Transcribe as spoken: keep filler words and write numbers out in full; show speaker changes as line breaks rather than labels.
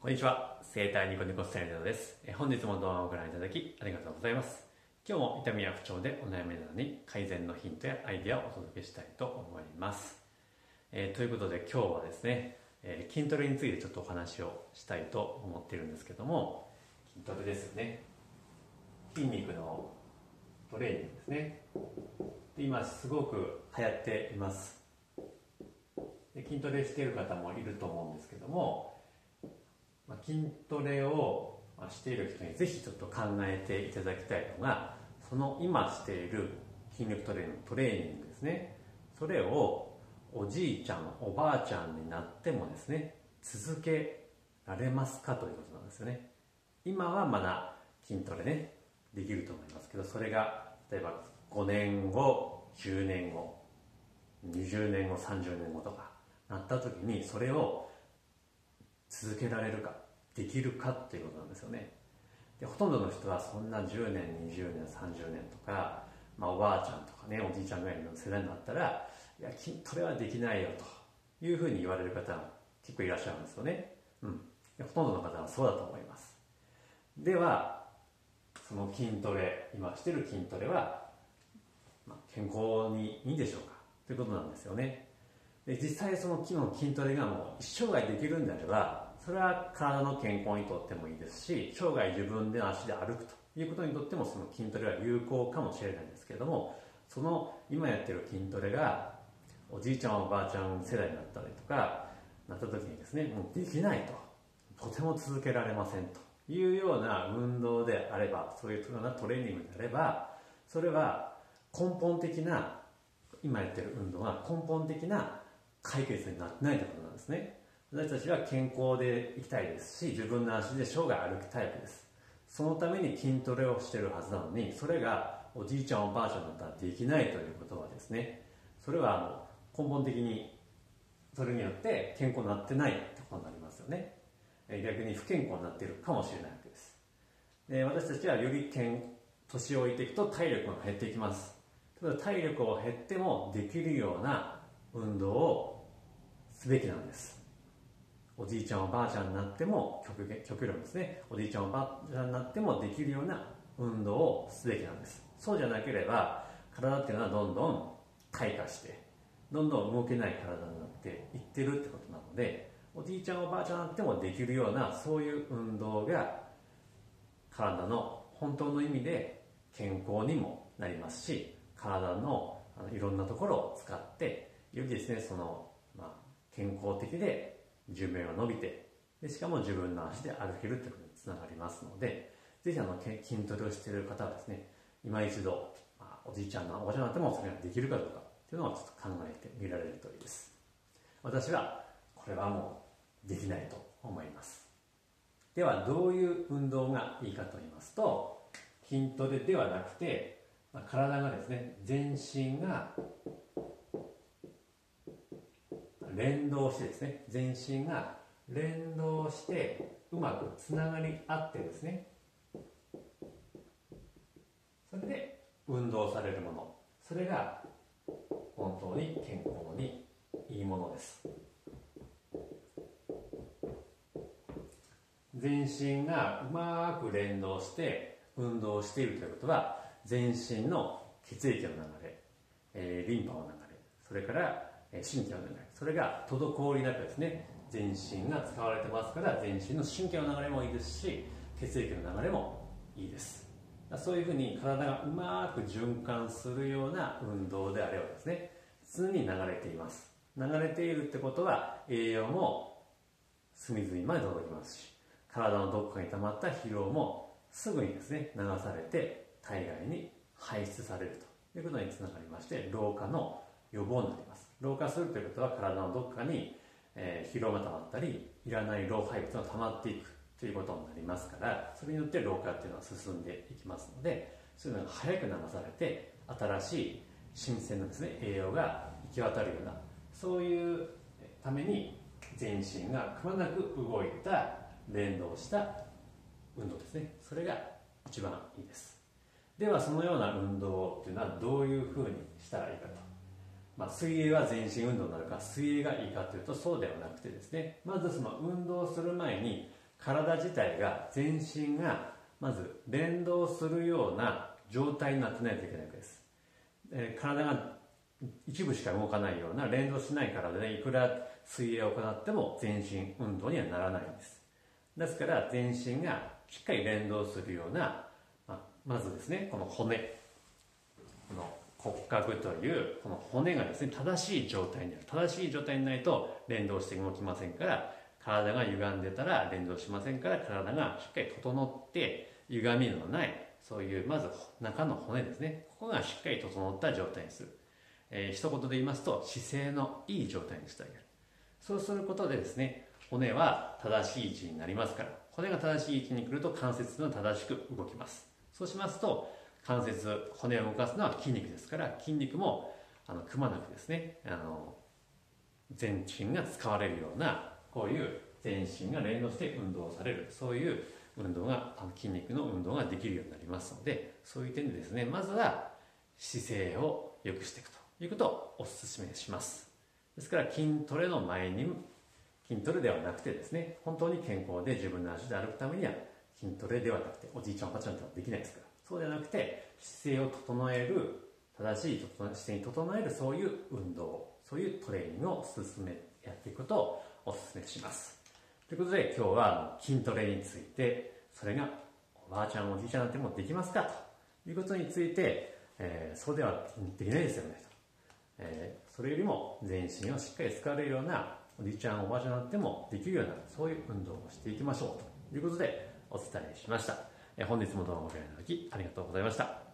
こんにちは。生体ニコニコスタイルです。え本日も動画をご覧いただきありがとうございます。今日も痛みや不調でお悩みなどに改善のヒントやアイデアをお届けしたいと思います。えー、ということで今日はですね、えー、筋トレについてちょっとお話をしたいと思っているんですけども、筋トレですよね。筋肉のトレーニングですね。で今すごく流行っています。で筋トレしている方もいると思うんですけども、筋トレをしている人にぜひちょっと考えていただきたいのが、その今している筋力トレーニング、トレーニングですね。それをおじいちゃん、おばあちゃんになってもですね、続けられますかということなんですよね。今はまだ筋トレね、できると思いますけど、それが例えばごねんご、じゅうねんご、にじゅうねんご、さんじゅうねんごとかなった時に、それを続けられるか、できるかっていうことなんですよね。でほとんどの人はそんなじゅうねん、にじゅうねん、さんじゅうねんとか、まあ、おばあちゃんとかね、おじいちゃんぐらいの世代になったら、いや筋トレはできないよというふうに言われる方が結構いらっしゃるんですよね。うん、でほとんどの方はそうだと思います。ではその筋トレ、今してる筋トレは、まあ、健康にいいんでしょうかということなんですよね。で実際その筋トレがもう一生涯できるんであれば、それは体の健康にとってもいいですし、生涯自分での足で歩くということにとってもその筋トレは有効かもしれないんですけれども、その今やってる筋トレがおじいちゃんおばあちゃん世代になったりとかなった時にですね、もうできないと、とても続けられませんというような運動であれば、そういうようなトレーニングであれば、それは根本的な、今やってる運動が根本的な解決になってないということなんですね。私たちは健康でいきたいですし、自分の足で生涯歩きタイプです。そのために筋トレをしているはずなのに、それがおじいちゃんおばあちゃんだったらできないということはですね、それはあの根本的にそれによって健康になってないってことになりますよね。逆に不健康になっているかもしれないわけです。で私たちはより健年を置いていくと体力が減っていきます。体力を減ってもできるような運動をすべきなんです。おじいちゃんおばあちゃんになっても 極, 極論ですね、おじいちゃんおばあちゃんになってもできるような運動をすべきなんです。そうじゃなければ体っていうのはどんどん退化して、どんどん動けない体になっていってるってことなので、おじいちゃんおばあちゃんになってもできるようなそういう運動が体の本当の意味で健康にもなりますし、体のあのいろんなところを使ってよりですね、その、まあ、健康的で寿命が伸びて、でしかも自分の足で歩けるということにつながりますので、ぜひあの筋トレをしている方はですね、今一度、まあ、おじいちゃんのおばあちゃんになってもそれができるかどうかっていうのをちょっと考えてみられるといいです。私はこれはもうできないと思います。ではどういう運動がいいかと言いますと、筋トレではなくて、まあ、体がですね、全身が連動してですね、全身が連動してうまくつながり合ってですね、それで運動されるもの、それが本当に健康にいいものです。全身がうまく連動して運動しているということは、全身の血液の流れ、えー、リンパの流れ、それから神経の流れ、それが滞りなくですね、全身が使われてますから、全身の神経の流れもいいですし、血液の流れもいいです。そういうふうに体がうまく循環するような運動であればですね、常に流れています。流れているってことは、栄養も隅々まで届きますし、体のどこかに溜まった疲労もすぐにですね、流されて体外に排出されるということにつながりまして、老化の予防になります。老化するということは、体のどこかに、えー、疲労が溜まったり、いらない老廃物が溜まっていくということになりますから、それによって老化っていうのは進んでいきますので、そういうのが早く流されて、新しい新鮮なですね、栄養が行き渡るような、そういうために全身がくまなく動いた連動した運動ですね、それが一番いいです。ではそのような運動というのはどういうふうにしたらいいかと、まあ、水泳は全身運動になるか、水泳がいいかというとそうではなくてですね、まずその運動する前に体自体が、全身がまず連動するような状態になってないといけないわけです。えー、体が一部しか動かないような連動しない体でいくら水泳を行っても全身運動にはならないんです。ですから全身がしっかり連動するような、まあ、まずですね、この骨、この骨格というこの骨がですね、正しい状態になる。正しい状態にないと連動して動きませんから、体が歪んでたら連動しませんから、体がしっかり整って歪みのない、そういうまず中の骨ですね、ここがしっかり整った状態にする。えー、一言で言いますと、姿勢のいい状態にしてあげる。そうすることでですね、骨は正しい位置になりますから、骨が正しい位置に来ると関節が正しく動きます。そうしますと、関節、骨を動かすのは筋肉ですから、筋肉もあのくまなくですね、あの全身が使われるような、こういう全身が連動して運動される、そういう運動が、あの筋肉の運動ができるようになりますので、そういう点でですね、まずは姿勢を良くしていくということをお勧めします。ですから筋トレの前に、筋トレではなくてですね、本当に健康で自分の足で歩くためには筋トレではなくて、おじいちゃんおばあちゃんとはできないですから、そうではなくて姿勢を整える、正しい姿勢に整える、そういう運動、そういうトレーニングを進めやっていくことをお勧めします。ということで今日は筋トレについて、それがおばあちゃんおじいちゃんなんてもできますかということについて、えー、そうではできないですよねと、えー、それよりも全身をしっかり使われるような、おじいちゃんおばあちゃんなんてもできるような、そういう運動をしていきましょうということでお伝えしました。えー、本日も動画をご覧いただきありがとうございました。